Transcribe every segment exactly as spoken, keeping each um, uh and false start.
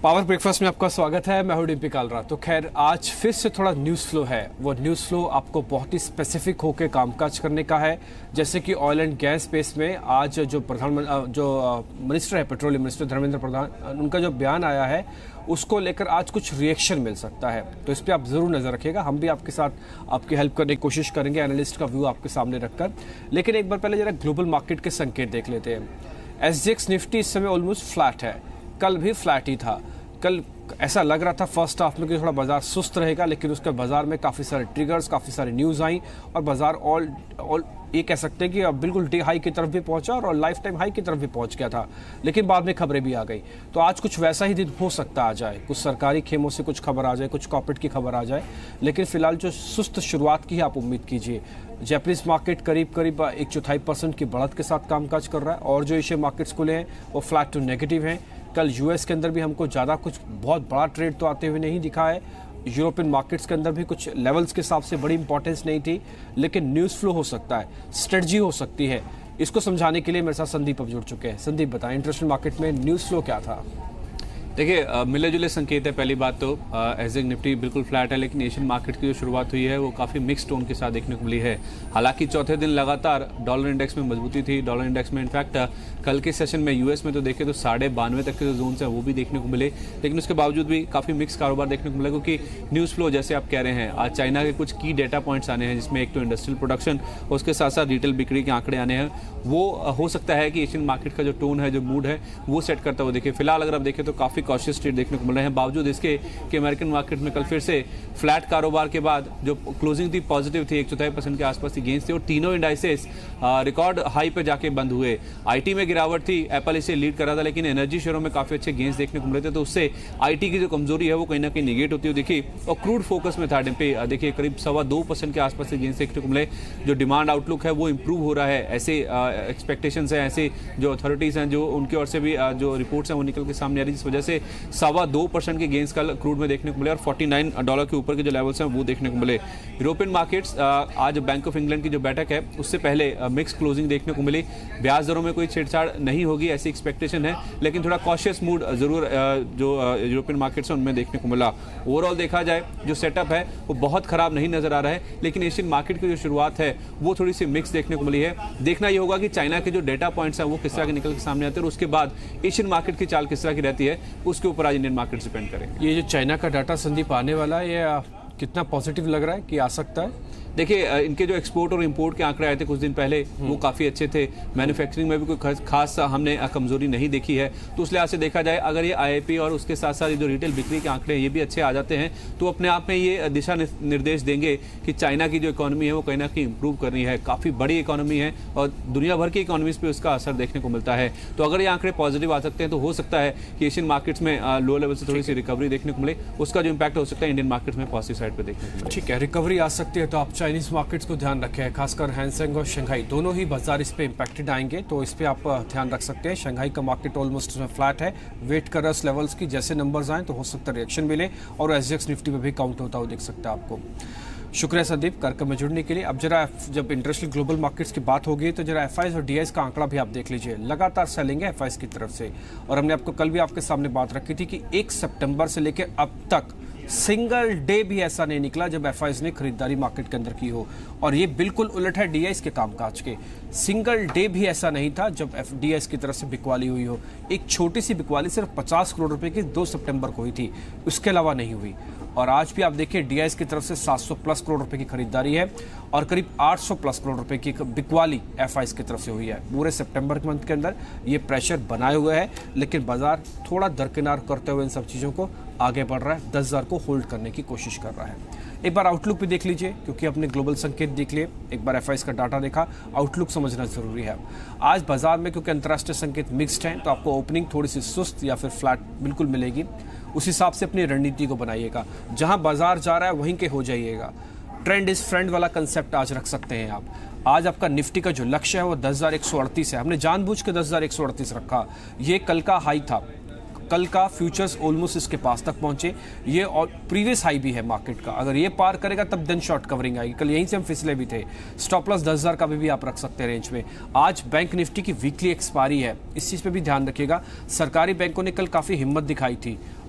Power breakfast में आपका स्वागत है। मैं हूं डिम्पी कालरा। तो खैर आज फिर से थोड़ा न्यूज़ फ्लो है। वो न्यूज़ फ्लो आपको बहुत ही स्पेसिफिक होकर कामकाज करने का है। जैसे कि ऑयल एंड गैस स्पेस में आज जो प्रधानमंत्री जो मिनिस्टर है, पेट्रोलियम मिनिस्टर धर्मेंद्र प्रधान, उनका जो बयान आया है उसको लेकर आज कुछ रिएक्शन मिल सकता है। तो इस पर आप ज़रूर नज़र रखिएगा। हम भी आपके साथ आपकी हेल्प करने की कोशिश करेंगे, एनालिस्ट का व्यू आपके सामने रखकर। लेकिन एक बार पहले जरा ग्लोबल मार्केट के संकेत देख लेते हैं। सेंसेक्स निफ्टी इस समय ऑलमोस्ट फ्लैट है, कल भी फ्लैट ही था। कल ऐसा लग रहा था फर्स्ट हाफ में कि थोड़ा बाजार सुस्त रहेगा, लेकिन उसके बाजार में काफ़ी सारे ट्रिगर्स, काफ़ी सारी न्यूज़ आई और बाजार ऑल ऑल ये कह सकते हैं कि अब बिल्कुल डे हाई की तरफ भी पहुंचा और लाइफ टाइम हाई की तरफ भी पहुंच गया था। लेकिन बाद में खबरें भी आ गई। तो आज कुछ वैसा ही दिन हो सकता आ जाए, कुछ सरकारी खेमों से कुछ खबर आ जाए, कुछ कॉर्पोरेट की खबर आ जाए। लेकिन फिलहाल जो सुस्त शुरुआत की है आप उम्मीद कीजिए। जापानीज मार्केट करीब करीब एक चौथाई परसेंट की बढ़त के साथ कामकाज कर रहा है और जो एशियन मार्केट्स खुले हैं वो फ्लैट टू नेगेटिव हैं। कल यूएस के अंदर भी हमको ज़्यादा कुछ बहुत बड़ा ट्रेड तो आते हुए नहीं दिखा है। यूरोपियन मार्केट्स के अंदर भी कुछ लेवल्स के हिसाब से बड़ी इंपॉर्टेंस नहीं थी। लेकिन न्यूज़ फ्लो हो सकता है, स्ट्रेटजी हो सकती है। इसको समझाने के लिए मेरे साथ संदीप अब जुड़ चुके हैं। संदीप बताएं, इंटरनेशनल मार्केट में न्यूज़ फ्लो क्या था? देखिए, मिले जुले संकेत है। पहली बात तो सेंसेक्स निफ्टी बिल्कुल फ्लैट है, लेकिन एशियन मार्केट की जो शुरुआत हुई है वो काफ़ी मिक्स टोन के साथ देखने को मिली है। हालांकि चौथे दिन लगातार डॉलर इंडेक्स में मजबूती थी। डॉलर इंडेक्स में इनफैक्ट कल के सेशन में यूएस में तो देखे तो साढ़े बानवे तक के जो जोन्स हैं वो भी देखने को मिले। लेकिन उसके बावजूद भी काफ़ी मिक्स कारोबार देखने को मिला, क्योंकि न्यूज़ फ्लो जैसे आप कह रहे हैं, आज चाइना के कुछ की डेटा पॉइंट्स आने हैं, जिसमें एक तो इंडस्ट्रियल प्रोडक्शन और उसके साथ साथ रिटेल बिक्री के आंकड़े आने हैं। वो हो सकता है कि एशियन मार्केट का जो टोन है, जो मूड है, वो सेट करता हुआ देखिए। फिलहाल अगर आप देखें तो काफ़ी कॉशियस ट्रेड देखने मिल रहे हैं, बावजूद इसके कि अमेरिकन मार्केट में कल फिर से फ्लैट कारोबार के बाद जो क्लोजिंग थी पॉजिटिव थी, एक चौथाई परसेंट के आसपास की गेंस थे और तीनों इंडाइसेस रिकॉर्ड हाई पे जाके बंद हुए। आईटी में गिरावट थी, एप्पल इसे लीड कर रहा था, लेकिन एनर्जी शेयरों में काफी अच्छे गेंस देखने को मिले थे। तो उससे आईटी की जो कमजोरी है वो कहीं ना कहीं निगेट होती हुई दिखी और क्रूड फोकस में था डिम्पी। देखिए करीब सवा दो परसेंट के आसपास से गेंस देखने को मिले। जो डिमांड आउटलुक है वो इंप्रूव हो रहा है, ऐसे एक्सपेक्टेशन है, ऐसे जो अथॉरिटीज हैं जो उनकी ओर से भी जो रिपोर्ट्स हैं वो निकल के सामने आ रही है, जिस वजह से सवा दो परसेंट के गेंस कल क्रूड में देखने को मिले और उनचास डॉलर के ऊपर के जो लेवल्स हैं वो देखने को मिले। यूरोपियन मार्केट्स आज बैंक ऑफ इंग्लैंड की जो बैठक है उससे पहले मिक्स क्लोजिंग देखने को मिली। ब्याज दरों में कोई छेड़छाड़ नहीं होगी ऐसी एक्सपेक्टेशन है, लेकिन थोड़ा कॉशियस मूड जरूर जो यूरोपियन मार्केट्स हैं उनमें देखने को मिला। ओवरऑल देखा जाए जो सेटअप है वो बहुत खराब नहीं नजर आ रहा है, लेकिन एशियन मार्केट की जो शुरुआत है वो थोड़ी सी मिक्स देखने को मिली है। देखना ये होगा कि चाइना के जो डेटा पॉइंट्स हैं वो किस तरह के निकल के सामने आते हैं और उसके बाद एशियन मार्केट की चाल किस तरह की रहती है, उसके ऊपर आज इंडियन मार्केट डिपेंड करेंगे। ये जो चाइना का डाटा संदीप आने वाला है, ये कितना पॉजिटिव लग रहा है कि आ सकता है? देखिए, इनके जो एक्सपोर्ट और इंपोर्ट के आंकड़े आए थे कुछ दिन पहले वो काफ़ी अच्छे थे। मैन्युफैक्चरिंग में भी कोई खास हमने कमजोरी नहीं देखी है। तो उस लिहाज से देखा जाए, अगर ये आईआईपी और उसके साथ साथ जो रिटेल बिक्री के आंकड़े ये भी अच्छे आ जाते हैं तो अपने आप में ये दिशा निर्देश देंगे कि चाइना की जो इकोनॉमी है वो कहीं ना कहीं इंप्रूव करनी है। काफ़ी बड़ी इकोनॉमी है और दुनिया भर की इकोनॉमीज पे उसका असर देखने को मिलता है। तो अगर ये आंकड़े पॉजिटिव आ सकते हैं तो हो सकता है कि एशियन मार्केट्स में लो लेवल से थोड़ी सी रिकवरी देखने को मिले। उसका जो इम्पैक्ट हो सकता है इंडियन मार्केट्स में पॉजिटिव साइड पर देखने को मिले। ठीक है, रिकवरी आ सकती है तो आप चाइनीज मार्केट्स को ध्यान रखें, खासकर हैंगसेंग और शंघाई दोनों ही बाजार इस पे इंपैक्टेड आएंगे, तो इस पे आप ध्यान रख सकते हैं। शंघाई का मार्केट ऑलमोस्ट फ्लैट है, वेट कर रहा लेवल्स की, जैसे नंबर्स आए तो हो सकता है रिएक्शन मिले और सेंसेक्स निफ्टी में भी काउंट होता हुआ दिख सकता है आपको। शुक्रिया संदीप कार्यक्रम में जुड़ने के लिए। अब जरा जब इंटरनेशनल ग्लोबल मार्केट्स की बात होगी तो जरा एफआईएस और डीआईएस का आंकड़ा भी आप देख लीजिए। लगातार सेलिंग है एफआईएस की तरफ से और हमने आपको कल भी आपके सामने बात रखी थी कि एक सितंबर से लेकर अब तक सिंगल डे भी ऐसा नहीं निकला जब एफआईएस ने खरीदारी मार्केट के अंदर की हो, और ये बिल्कुल उलट है डीआईएस के कामकाज के। सिंगल डे भी ऐसा नहीं था जब डीआईएस की तरफ से बिकवाली हुई हो। एक छोटी सी बिकवाली सिर्फ पचास करोड़ रुपए की दो सितंबर को हुई थी, उसके अलावा नहीं हुई। और आज भी आप देखिए डीआईएस की तरफ से सात सौ प्लस करोड़ रुपए की खरीदारी है और करीब आठ सौ प्लस करोड़ रुपए की बिकवाली एफआईएस की तरफ से हुई है। पूरे सितंबर के मंथ के अंदर ये प्रेशर बनाए हुए है, लेकिन बाजार थोड़ा दरकिनार करते हुए इन सब चीज़ों को आगे बढ़ रहा है, दस हज़ार को होल्ड करने की कोशिश कर रहा है। एक बार आउटलुक भी देख लीजिए, क्योंकि अपने ग्लोबल संकेत देख लिए, एक बार एफआईएस का डाटा देखा, आउटलुक समझना जरूरी है। आज बाजार में क्योंकि अंतर्राष्ट्रीय संकेत मिक्स्ड हैं, तो आपको ओपनिंग थोड़ी सी सुस्त या फिर फ्लैट बिल्कुल मिलेगी। उस हिसाब से अपनी रणनीति को बनाइएगा, जहां बाजार जा रहा है वहीं के हो जाइएगा। ट्रेंड इज फ्रेंड वाला कंसेप्ट आज रख सकते हैं आप। आज आपका निफ्टी का जो लक्ष्य है वो दस हज़ार एक सौ अड़तीस है, हमने जानबूझ के दस हज़ार एक सौ अड़तीस रखा। ये कल का हाई था, कल का फ्यूचर्स ऑलमोस्ट इसके पास तक पहुंचे, ये और प्रीवियस हाई भी है मार्केट का। अगर ये पार करेगा तब देन शॉर्ट कवरिंग आएगी। कल यहीं से हम फिसले भी थे। स्टॉप लॉस दस हज़ार का भी, भी आप रख सकते हैं रेंज में। आज बैंक निफ्टी की वीकली एक्सपायरी है, इस चीज़ पे भी ध्यान रखिएगा। सरकारी बैंकों ने कल काफ़ी हिम्मत दिखाई थी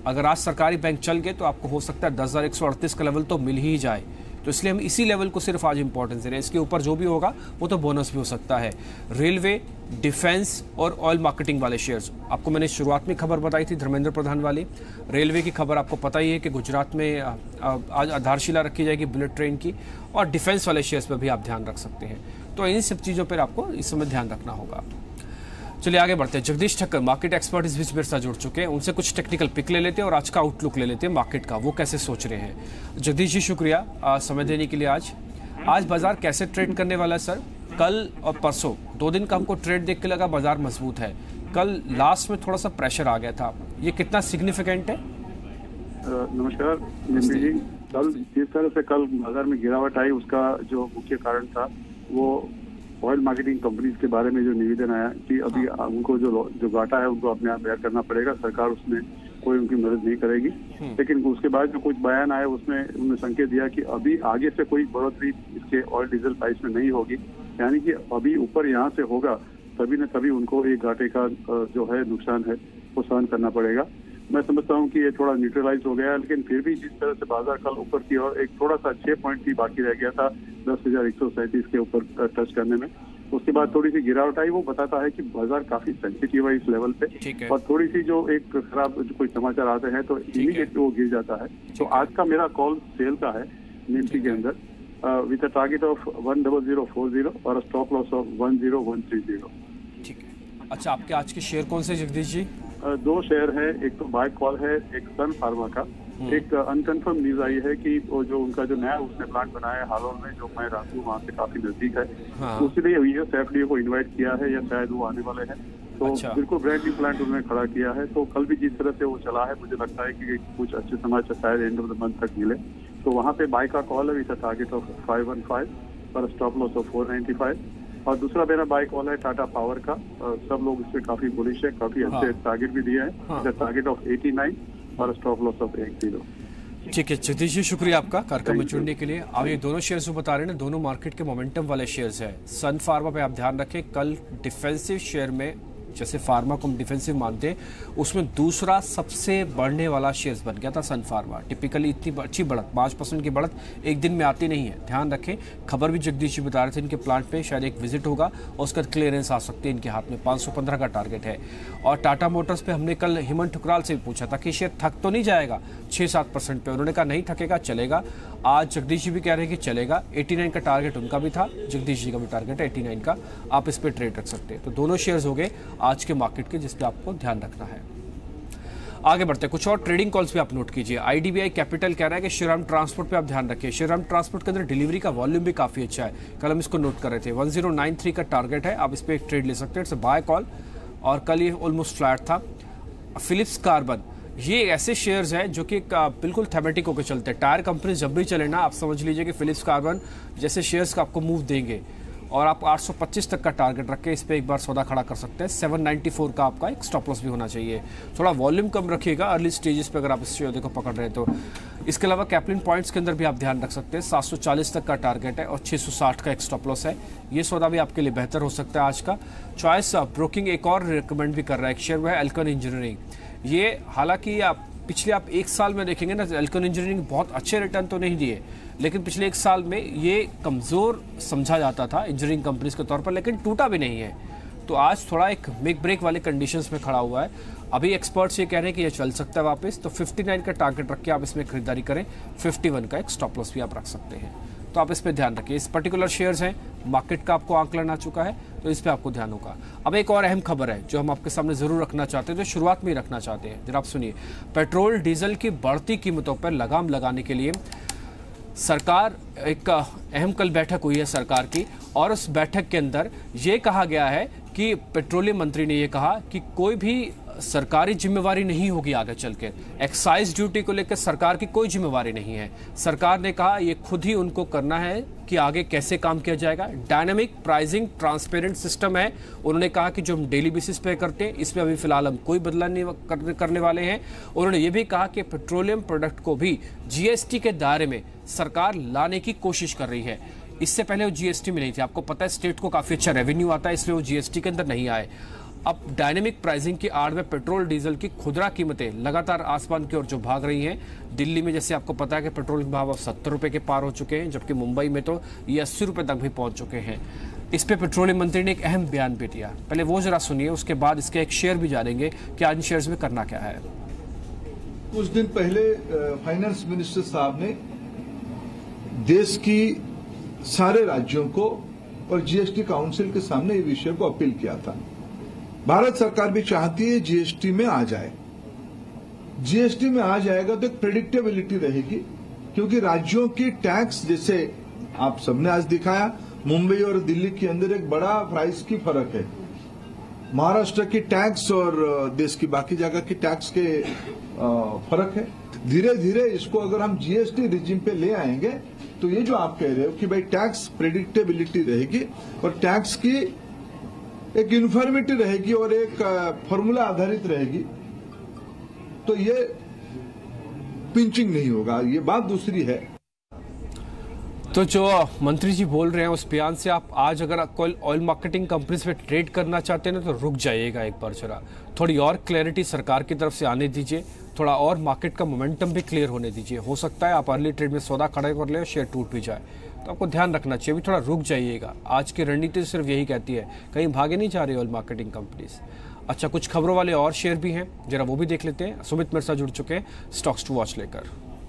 अगर आज सरकारी बैंक चल गए तो आपको हो सकता है दस हज़ार एक सौ अड़तीस का लेवल तो मिल ही जाए, तो इसलिए हम इसी लेवल को सिर्फ आज इंपॉर्टेंस दे रहे हैं। इसके ऊपर जो भी होगा वो तो बोनस भी हो सकता है। रेलवे, डिफेंस और ऑयल मार्केटिंग वाले शेयर्स, आपको मैंने शुरुआत में खबर बताई थी धर्मेंद्र प्रधान वाली। रेलवे की खबर आपको पता ही है कि गुजरात में आज आधारशिला रखी जाएगी बुलेट ट्रेन की, और डिफेंस वाले शेयर्स पर भी आप ध्यान रख सकते हैं। तो इन सब चीज़ों पर आपको इस समय ध्यान रखना होगा। चलिए आगे बढ़ते हैं। जगदीश ठक्कर मार्केट एक्सपर्ट इस बीच मेरे साथ जुड़ चुके हैं, उनसे कुछ टेक्निकल पिक ले लेते हैं और आज का आउटलुक ले लेते हैं मार्केट का, वो कैसे सोच रहे हैं। जगदीश जी शुक्रिया आ, समय देने के लिए। आज आज बाजार कैसे ट्रेड करने वाला है सर? कल और परसों दो दिन का हमको ट्रेड देख के लगा बाजार मजबूत है, कल लास्ट में थोड़ा सा प्रेशर आ गया था, ये कितना सिग्निफिकेंट है? नमस्कार निम्बी जी। कल जिस तरह से कल बाजार में गिरावट आई उसका जो मुख्य कारण था वो ऑयल मार्केटिंग कंपनीज के बारे में जो निवेदन आया कि अभी उनको जो जो घाटा है उनको अपने आप बेयर करना पड़ेगा, सरकार उसमें कोई उनकी मदद नहीं करेगी। लेकिन उसके बाद जो कुछ बयान आया उसमें उन्होंने संकेत दिया कि अभी आगे से कोई बढ़ोतरी इसके ऑयल डीजल प्राइस में नहीं होगी, यानी कि अभी ऊपर यहाँ से होगा तभी न तभी उनको एक घाटे का जो है नुकसान है वो सहन करना पड़ेगा। मैं समझता हूँ कि ये थोड़ा न्यूट्रलाइज हो गया, लेकिन फिर भी जिस तरह से बाजार कल ऊपर की और एक थोड़ा सा छह पॉइंट की बाकी रह गया था दस हजार एक सौ सैंतीस के ऊपर टच करने में, उसके बाद थोड़ी सी गिरावट आई, वो बताता है कि बाजार काफी सेंसिटिव है इस लेवल पे, और थोड़ी सी जो एक खराब जो कोई समाचार आते हैं तो इमीडिएट वो गिर जाता है। तो आज का मेरा कॉल सेल का है निफ्टी के अंदर with a target of one double zero four zero और stop loss of one zero one three zero. ठीक है। अच्छा, आपके आज के शेयर कौन से जगदीश जी? दो शेयर है, एक तो बाय कॉल है, एक सन फार्मा का। एक अनकन्फर्म न्यूज आई है कि वो जो उनका जो नया उसने प्लांट बनाया है हालोर में, जो मैं रात वहाँ से काफी नजदीक है, हाँ। तो उसके लिए यूएस एफडीए को इनवाइट किया है या शायद वो आने वाले हैं, तो अच्छा। बिल्कुल ब्रांड न्यू प्लांट उन्होंने खड़ा किया है। तो कल भी जिस तरह से वो चला है मुझे लगता है कि कुछ अच्छे समाचार शायद एंड ऑफ द मंथ तक मिले, तो वहाँ पे बाय का कॉल है with target of five one five और stop loss of four ninety five. और दूसरा मेरा बाय कॉल है टाटा पावर का, सब लोग इस पे काफी बुलिश है, काफी अच्छे हाँ। टारगेट भी दिया है, टारगेट ऑफ एटी नाइन और stop loss of eight zero. ठीक है जगदीश जी, शुक्रिया आपका कार्यक्रम में जुड़ने के लिए। अब ये दोनों शेयर्स जो बता रहे हैं ना, दोनों मार्केट के मोमेंटम वाले शेयर्स हैं। सन फार्मा पे आप ध्यान रखें, कल डिफेंसिव शेयर में जैसे फार्मा को हम डिफेंसिव मानते हैं, उसमें दूसरा सबसे बढ़ने वाला शेयर्स बन गया था सन फार्मा। टिपिकली इतनी अच्छी बढ़त, पाँच परसेंट की बढ़त एक दिन में आती नहीं है, ध्यान रखें। खबर भी जगदीश जी बता रहे थे, इनके प्लांट पे शायद एक विजिट होगा और उसका क्लियरेंस आ सकती है इनके हाथ में। पाँच सौ पंद्रह का टारगेट है। और टाटा मोटर्स पे हमने कल हेमंत ठुकराल से भी पूछा था कि शेयर थक तो नहीं जाएगा छः सात परसेंट पे, उन्होंने कहा नहीं थकेगा, चलेगा। आज जगदीश जी भी कह रहे हैं कि चलेगा। नवासी का टारगेट उनका भी था, जगदीश जी का भी टारगेट है नवासी का, आप इस पर ट्रेड रख सकते हैं। तो दोनों शेयर्स हो गए आज के मार्केट के जिस पे आपको ध्यान रखना है। आगे बढ़ते हैं, कुछ और ट्रेडिंग कॉल्स भी आप नोट कीजिए। आईडीबीआई कैपिटल कह रहा है कि श्रीराम ट्रांसपोर्ट पे आप ध्यान रखिए। श्रीराम ट्रांसपोर्ट के अंदर डिलीवरी का वॉल्यूम भी काफी अच्छा है, कल हम इसको नोट कर रहे थे। वन जीरो नाइन थ्री का टारगेट है, आप इस पे एक ट्रेड ले सकते हैं, इट्स अ बाय कॉल। और कल ये ऑलमोस्ट फ्लैट था। फिलिप्स कार्बन, ये ऐसे शेयर्स हैं जो कि बिल्कुल थेमेटिक होकर चलते हैं। टायर कंपनी जब भी चले ना, आप समझ लीजिए कि फिलिप्स कार्बन जैसे शेयर्स का आपको मूव देंगे। और आप आठ सौ पच्चीस तक का टारगेट रख के इस पे एक बार सौदा खड़ा कर सकते हैं। सात सौ चौरानवे का आपका एक स्टॉप लॉस भी होना चाहिए। थोड़ा वॉल्यूम कम रखिएगा अर्ली स्टेजेस पे अगर आप इस शेयर को पकड़ रहे हैं तो। इसके अलावा कैप्लिन पॉइंट्स के अंदर भी आप ध्यान रख सकते हैं, सात सौ चालीस तक का टारगेट है और छह सौ साठ का एक स्टॉप लॉस है। ये सौदा भी आपके लिए बेहतर हो सकता है आज का। चॉइस ब्रोकिंग एक और रिकमेंड भी कर रहा है, एक शेयर वो है एल्कन इंजीनियरिंग। ये हालांकि आप पिछले आप एक साल में देखेंगे ना, एल्कन इंजीनियरिंग बहुत अच्छे रिटर्न तो नहीं दिए, लेकिन पिछले एक साल में ये कमज़ोर समझा जाता था इंजीनियरिंग कंपनीज के तौर पर, लेकिन टूटा भी नहीं है। तो आज थोड़ा एक मेक ब्रेक वाले कंडीशंस में खड़ा हुआ है। अभी एक्सपर्ट्स ये कह रहे हैं कि ये चल सकता है वापस, तो उनसठ का टारगेट रख के आप इसमें खरीदारी करें। इक्यावन का एक स्टॉप लॉस भी आप रख सकते हैं, तो आप इस पर ध्यान रखिए। इस पर्टिकुलर शेयर्स हैं, मार्केट का आपको आंकलन आ चुका है, तो इस पर आपको ध्यान होगा। अब एक और अहम खबर है जो हम आपके सामने जरूर रखना चाहते हैं, जो शुरुआत में ही रखना चाहते हैं, जरा आप सुनिए। पेट्रोल डीजल की बढ़ती कीमतों पर लगाम लगाने के लिए सरकार, एक अहम कल बैठक हुई है सरकार की, और उस बैठक के अंदर ये कहा गया है कि पेट्रोलियम मंत्री ने ये कहा कि कोई भी सरकारी जिम्मेवारी नहीं होगी आगे चल के। एक्साइज ड्यूटी को लेकर सरकार की कोई जिम्मेवारी नहीं है। सरकार ने कहा ये खुद ही उनको करना है कि आगे कैसे काम किया जाएगा। डायनामिक प्राइसिंग ट्रांसपेरेंट सिस्टम है। उन्होंने कहा कि जो हम डेली बेसिस पे करते हैं इसमें अभी फिलहाल हम कोई बदलाव नहीं करने वाले हैं। उन्होंने ये भी कहा कि पेट्रोलियम प्रोडक्ट को भी जीएसटी के दायरे में सरकार लाने की कोशिश कर रही है। इससे पहले वो जीएसटी में नहीं थे, आपको पता है स्टेट को काफी अच्छा रेवेन्यू आता है, इसलिए वो जीएसटी के अंदर नहीं आए। अब डायनेमिक प्राइसिंग की आड़ में पेट्रोल डीजल की खुदरा कीमतें लगातार आसमान की ओर जो भाग रही हैं। दिल्ली में जैसे आपको पता है कि पेट्रोल के भाव अब सत्तर रुपए के पार हो चुके हैं, जबकि मुंबई में तो ये अस्सी रुपए तक भी पहुंच चुके हैं। इस पे पेट्रोलियम मंत्री ने एक अहम बयान भी दिया, पहले वो जरा सुनिए, उसके बाद इसके एक शेयर भी जानेंगे कि आज इन शेयर्स में करना क्या है। कुछ दिन पहले फाइनेंस मिनिस्टर साहब ने देश की सारे राज्यों को और जीएसटी काउंसिल के सामने ये विषय को अपील किया था। भारत सरकार भी चाहती है जीएसटी में आ जाए। जीएसटी में आ जाएगा तो एक प्रेडिक्टेबिलिटी रहेगी, क्योंकि राज्यों की टैक्स, जैसे आप सबने आज दिखाया, मुंबई और दिल्ली के अंदर एक बड़ा प्राइस की फर्क है। महाराष्ट्र की टैक्स और देश की बाकी जगह की टैक्स के फर्क है। धीरे धीरे इसको अगर हम जीएसटी रिजिम पे ले आएंगे तो ये जो आप कह रहे हो कि भाई टैक्स प्रेडिक्टेबिलिटी रहेगी और टैक्स की एक यूनिफॉर्मिटी रहेगी और एक फॉर्मूला आधारित रहेगी, तो ये पिंचिंग नहीं होगा। ये बात दूसरी है। तो जो मंत्री जी बोल रहे हैं उस बयान से आप आज अगर कोई ऑयल मार्केटिंग कंपनीज में ट्रेड करना चाहते हैं ना तो रुक जाइएगा एक बार जरा, थोड़ी और क्लैरिटी सरकार की तरफ से आने दीजिए, थोड़ा और मार्केट का मोमेंटम भी क्लियर होने दीजिए। हो सकता है आप अर्ली ट्रेड में सौदा खड़ा कर ले और शेयर टूट भी जाए, तो आपको ध्यान रखना चाहिए, भी थोड़ा रुक जाइएगा। आज की रणनीति सिर्फ यही कहती है, कहीं भागे नहीं जा रही ऑयल मार्केटिंग कंपनीज। अच्छा, कुछ खबरों वाले और शेयर भी हैं, जरा वो भी देख लेते हैं। सुमित मेरे साथ जुड़ चुके हैं स्टॉक्स टू वॉच लेकर।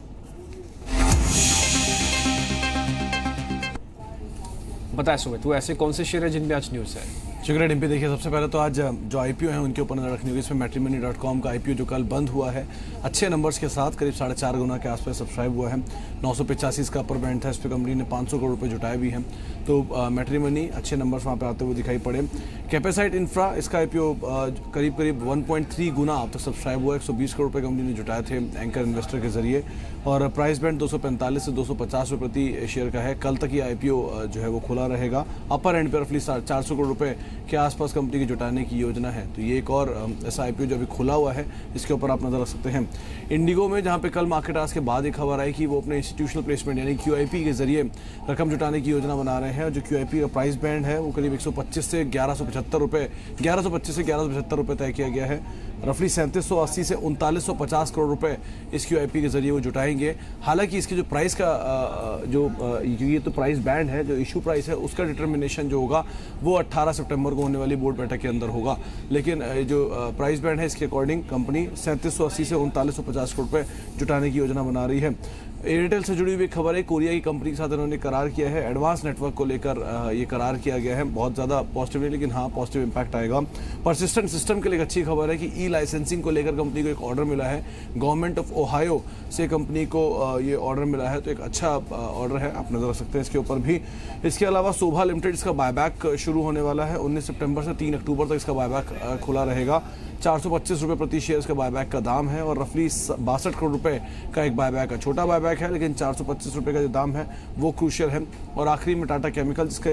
बताए सुमित, वो ऐसे कौन से शेयर है जिनमें आज न्यूज़ है? शुक्रिया डिम्पी। देखिए, सबसे पहले तो आज जो आईपीओ है उनके ऊपर नजर रखनी होगी। इसमें मैट्रिमनी डॉट कॉम का आईपीओ जो कल बंद हुआ है, अच्छे नंबर्स के साथ करीब साढ़े चार गुना के आसपास सब्सक्राइब हुआ है। नौ सौ पचासी इसका अपर बैंड था, इस पर कंपनी ने पाँच सौ करोड़ रुपए जुटाए भी हैं। तो मैट्रिमनी अच्छे नंबर्स वहाँ पे आते हुए दिखाई पड़े। कैपेसाइट इंफ्रा, इसका आईपीओ करीब करीब वन पॉइंट थ्री गुना अब तक सब्सक्राइब हुआ। एक सौ बीस करोड़ रुपये कंपनी ने जुटाए थे एंकर इन्वेस्टर के जरिए, और प्राइस बैंड दो सौ पैंतालीस से दो सौ पचास रुपये प्रति शेयर का है। कल तक ये आईपीओ जो है वो खुला रहेगा। अपर एंड पर रफली चार सौ करोड़ रुपये के आसपास कंपनी की जुटाने की योजना है। तो ये एक और ऐसा आईपीओ जो अभी खुला हुआ है, इसके ऊपर आप नजर रख सकते हैं। इंडिगो में, जहां पे कल मार्केट आज के बाद एक खबर आई कि वो अपने इंस्टीट्यूशनल प्लेसमेंट यानी क्यूआईपी के जरिए रकम जुटाने की योजना बना रहे हैं। जो क्यूआईपी का प्राइस बैंड है वो करीब एक सौ पच्चीस से ग्यारह सौ पचहत्तर रुपये ग्यारह सौ पच्चीस से ग्यारह सौ पचहत्तर रुपये तय किया गया है। रफली सैंतीस सौ अस्सी से उनतालीस सौ पचास करोड़ रुपए इस क्यूआईपी के जरिए वो जुटाएंगे। हालांकि इसके जो प्राइस का जो ये तो प्राइस बैंड है, जो इशू प्राइस है उसका डिटर्मिनेशन जो होगा वो अठारह सितंबर को होने वाली बोर्ड बैठक के अंदर होगा। लेकिन जो प्राइस बैंड है इसके अकॉर्डिंग कंपनी सैंतीस सौ अस्सी से उनतालीस सौ पचास करोड़ रुपए जुटाने की योजना बना रही है। एयरटेल से जुड़ी हुई खबर है, कोरिया की कंपनी के साथ इन्होंने करार किया है। एडवांस नेटवर्क को लेकर ये करार किया गया है। बहुत ज़्यादा पॉजिटिव नहीं, लेकिन हाँ पॉजिटिव इंपैक्ट आएगा। परसिस्टेंट सिस्टम के लिए अच्छी खबर है कि ई लाइसेंसिंग को लेकर कंपनी को एक ऑर्डर मिला है। गवर्नमेंट ऑफ ओहायो से कंपनी को ये ऑर्डर मिला है, तो एक अच्छा ऑर्डर है, आप नजर रख सकते हैं इसके ऊपर भी। इसके अलावा शोभा लिमिटेड, इसका बायबैक शुरू होने वाला है। उन्नीस सितंबर से तीन अक्टूबर तक इसका बायबैक खुला रहेगा। चार सौ पच्चीस रुपये प्रति शेयर इसका बायबैक का दाम है, और रफली बासठ करोड़ रुपए का एक बायबैक है। छोटा बायबैक है, लेकिन चार सौ पच्चीस रुपये का जो दाम है वो क्रूशियल है। और आखिरी में टाटा केमिकल, जिसका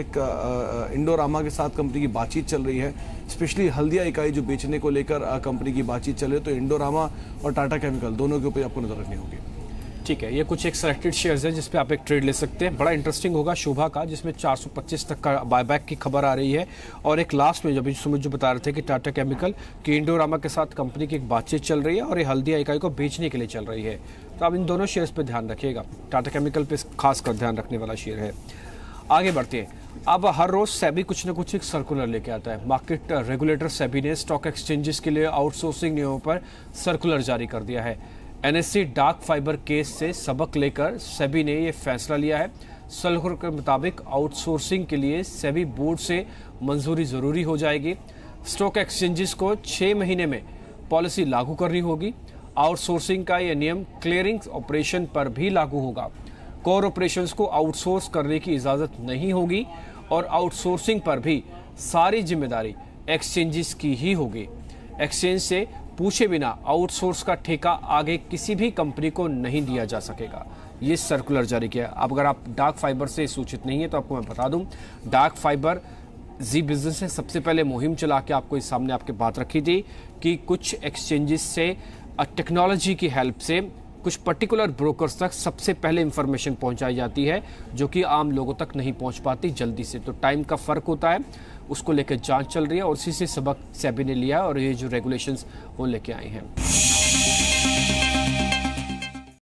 एक इंडोरामा के साथ कंपनी की बातचीत चल रही है, स्पेशली हल्दिया इकाई जो बेचने को लेकर कंपनी की बातचीत चल रही है। तो इंडोरामा और टाटा केमिकल दोनों के ऊपर आपको नजर रखनी होगी। ठीक है, ये कुछ एक सेलेक्टेड शेयर्स हैं जिसपे आप एक ट्रेड ले सकते हैं। बड़ा इंटरेस्टिंग होगा शोभा का, जिसमें चार सौ पच्चीस तक का बायबैक की खबर आ रही है। और एक लास्ट में जब सुमित जो बता रहे थे कि टाटा केमिकल की इंडोरामा के साथ कंपनी की एक बातचीत चल रही है और ये हल्दिया इकाई को बेचने के लिए चल रही है। तो आप इन दोनों शेयर्स पे ध्यान रखिएगा। टाटा केमिकल पे खासकर ध्यान रखने वाला शेयर है। आगे बढ़ते हैं। अब हर रोज सेबी कुछ न कुछ एक सर्कुलर लेके आता है। मार्केट रेगुलेटर सेबी ने स्टॉक एक्सचेंजेस के लिए आउटसोर्सिंग नियमों पर सर्कुलर जारी कर दिया है। एनएससी डार्क फाइबर केस से सबक लेकर सेबी ने यह फैसला लिया है। सर्कुलर के मुताबिक आउटसोर्सिंग के लिए सेबी बोर्ड से मंजूरी जरूरी हो जाएगी। स्टॉक एक्सचेंजेस को छह महीने में पॉलिसी लागू करनी होगी। आउटसोर्सिंग का यह नियम क्लियरिंग ऑपरेशन पर भी लागू होगा। कोर ऑपरेशंस को आउटसोर्स करने की इजाजत नहीं होगी और आउटसोर्सिंग पर भी सारी जिम्मेदारी एक्सचेंजेस की ही होगी। एक्सचेंज से पूछे बिना आउटसोर्स का ठेका आगे किसी भी कंपनी को नहीं दिया जा सकेगा। ये सर्कुलर जारी किया। अब अगर आप डार्क फाइबर से सूचित नहीं है तो आपको मैं बता दूं, डार्क फाइबर जी बिजनेस ने सबसे पहले मुहिम चला के आपको इस सामने आपके बात रखी थी कि कुछ एक्सचेंजेस से टेक्नोलॉजी की हेल्प से कुछ पर्टिकुलर ब्रोकर्स तक सबसे पहले इंफॉर्मेशन पहुंचाई जाती है, जो कि आम लोगों तक नहीं पहुंच पाती जल्दी से। तो टाइम का फर्क होता है। उसको लेकर जांच चल रही है और इसी से सबक सेबी ने लिया और ये जो रेगुलेशंस वो लेके आए हैं।